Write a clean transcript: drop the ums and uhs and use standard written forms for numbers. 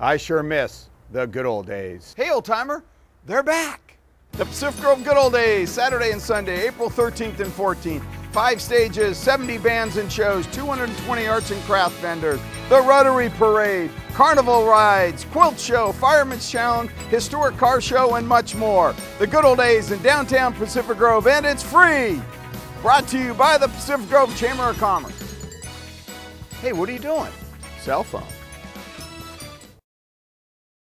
I sure miss the good old days. Hey, old timer, they're back. The Pacific Grove Good Old Days, Saturday and Sunday, April 13th and 14th. 5 stages, 70 bands and shows, 220 arts and craft vendors, the Rotary Parade, carnival rides, quilt show, fireman's challenge, historic car show, and much more. The Good Old Days in downtown Pacific Grove, and it's free. Brought to you by the Pacific Grove Chamber of Commerce. Hey, what are you doing? Cell phone.